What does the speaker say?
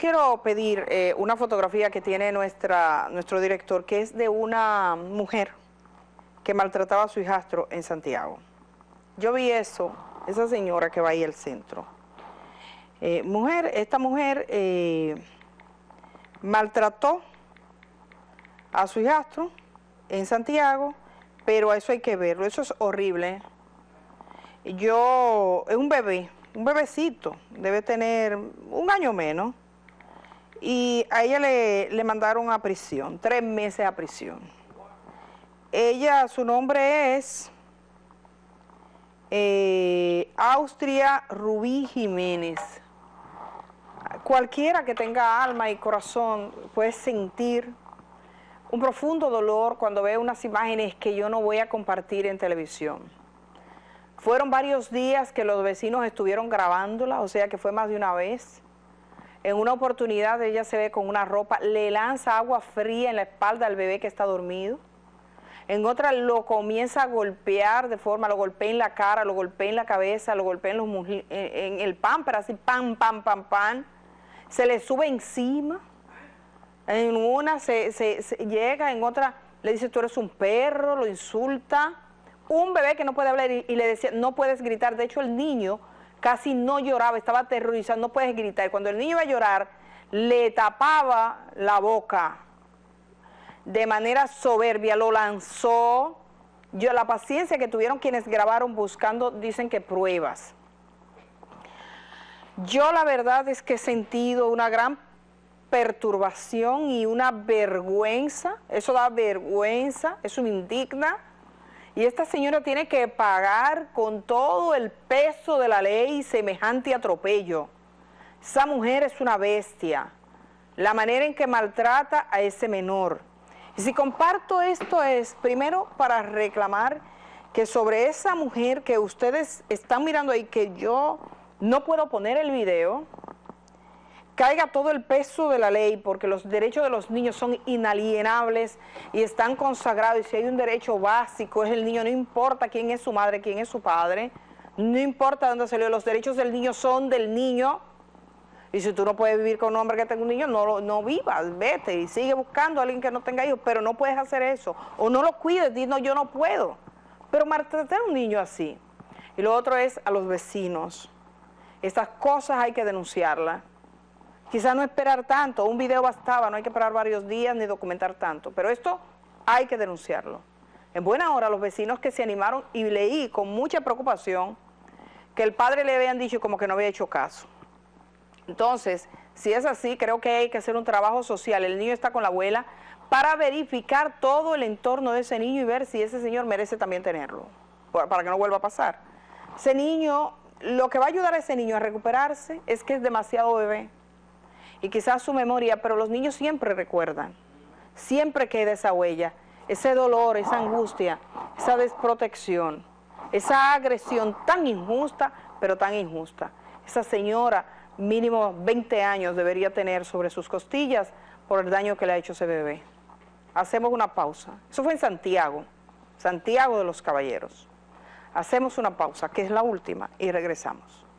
quiero pedir una fotografía que tiene nuestro director, que es de una mujer que maltrataba a su hijastro en Santiago. Yo vi eso, esa señora que va ahí al centro. Esta mujer maltrató a su hijastro en Santiago, pero eso hay que verlo, eso es horrible. Es un bebé, un bebecito, debe tener 1 año menos, y a ella le mandaron a prisión, 3 meses a prisión. Su nombre es Austria Rubí Jiménez. Cualquiera que tenga alma y corazón puede sentir un profundo dolor cuando ve unas imágenes que yo no voy a compartir en televisión. Fueron varios días que los vecinos estuvieron grabándola, o sea que fue más de una vez. En una oportunidad ella se ve con una ropa, le lanza agua fría en la espalda al bebé que está dormido. En otra lo comienza a golpear lo golpea en la cara, lo golpea en la cabeza, lo golpea en el pámpara, así pam, pam, pam, pam. Se le sube encima. En una llega, en otra le dice tú eres un perro, lo insulta. Un bebé que no puede hablar y le decía no puedes gritar. De hecho el niño casi no lloraba, estaba aterrorizado, no puedes gritar. Cuando el niño iba a llorar, le tapaba la boca de manera soberbia, lo lanzó. La paciencia que tuvieron quienes grabaron buscando, dicen que pruebas. Yo la verdad es que he sentido una gran perturbación y una vergüenza, eso da vergüenza, eso me indigna. Y esta señora tiene que pagar con todo el peso de la ley semejante atropello. Esa mujer es una bestia. La manera en que maltrata a ese menor. Y si comparto esto es, primero, para reclamar que sobre esa mujer que ustedes están mirando ahí, que yo no puedo poner el video, caiga todo el peso de la ley, porque los derechos de los niños son inalienables y están consagrados, y si hay un derecho básico es el niño, no importa quién es su madre, quién es su padre, no importa dónde salió, los derechos del niño son del niño, y si tú no puedes vivir con un hombre que tenga un niño, no vivas, vete y sigue buscando a alguien que no tenga hijos, pero no puedes hacer eso, o no lo cuides, di no, yo no puedo, pero maltratar a un niño así. Y lo otro es a los vecinos, estas cosas hay que denunciarlas. Quizás no esperar tanto, un video bastaba, no hay que esperar varios días ni documentar tanto, pero esto hay que denunciarlo. En buena hora los vecinos que se animaron, y leí con mucha preocupación que el padre le habían dicho como que no había hecho caso. Entonces, si es así, creo que hay que hacer un trabajo social, el niño está con la abuela, para verificar todo el entorno de ese niño y ver si ese señor merece también tenerlo, para que no vuelva a pasar. Ese niño, lo que va a ayudar a ese niño a recuperarse es que es demasiado bebé. Y quizás su memoria, pero los niños siempre recuerdan, siempre queda esa huella, ese dolor, esa angustia, esa desprotección, esa agresión tan injusta, pero tan injusta. Esa señora, mínimo 20 años debería tener sobre sus costillas por el daño que le ha hecho ese bebé. Hacemos una pausa. Eso fue en Santiago, Santiago de los Caballeros. Hacemos una pausa, que es la última, y regresamos.